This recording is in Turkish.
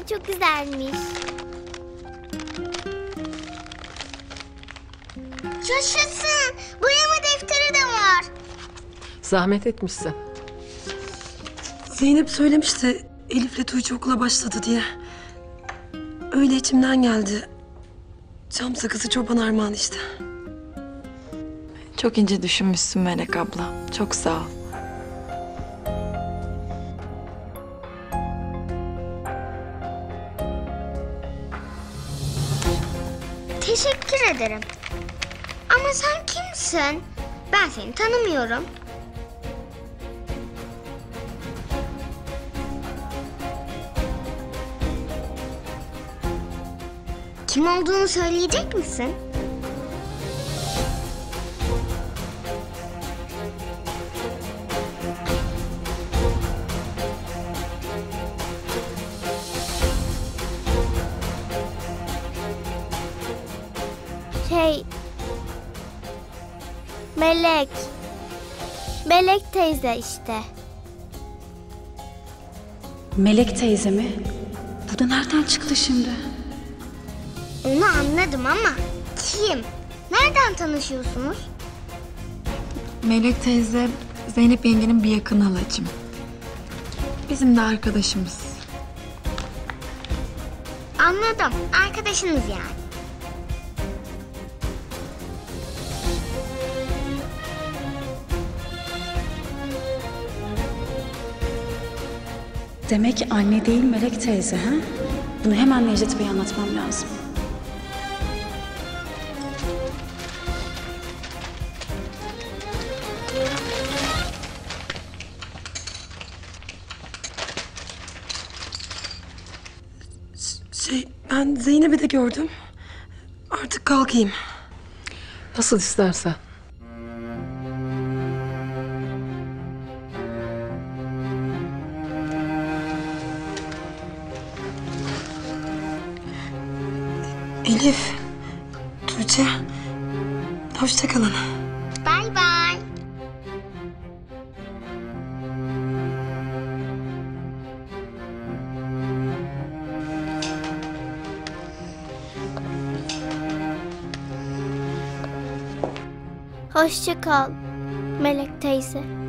defter çok güzelmiş. Yaşasın. Boyama defteri de var. Zahmet etmişsin. Zeynep söylemişti Elif'le Tuğçe okula başladı diye. Öyle içimden geldi. Çam sakızı çoban armağan işte. Çok ince düşünmüşsün Melek abla. Çok sağ ol. Teşekkür ederim. Ama sen kimsin? Ben seni tanımıyorum. Kim olduğunu söyleyecek misin? Melek. Melek teyze işte. Melek teyze mi? Bu da nereden çıktı şimdi? Onu anladım ama kim? Nereden tanışıyorsunuz? Melek teyze Zeynep yengenin bir yakın halacığım. Bizim de arkadaşımız. Anladım. Arkadaşınız yani. Demek ki anne değil Melek teyze ha? Bunu hemen Necdet Bey'e anlatmam lazım. Ben Zeynep'i de gördüm. Artık kalkayım. Nasıl istersen. Elif, Tuğçe, hoşça kalın. Bay bay. Hoşça kal Melek teyze.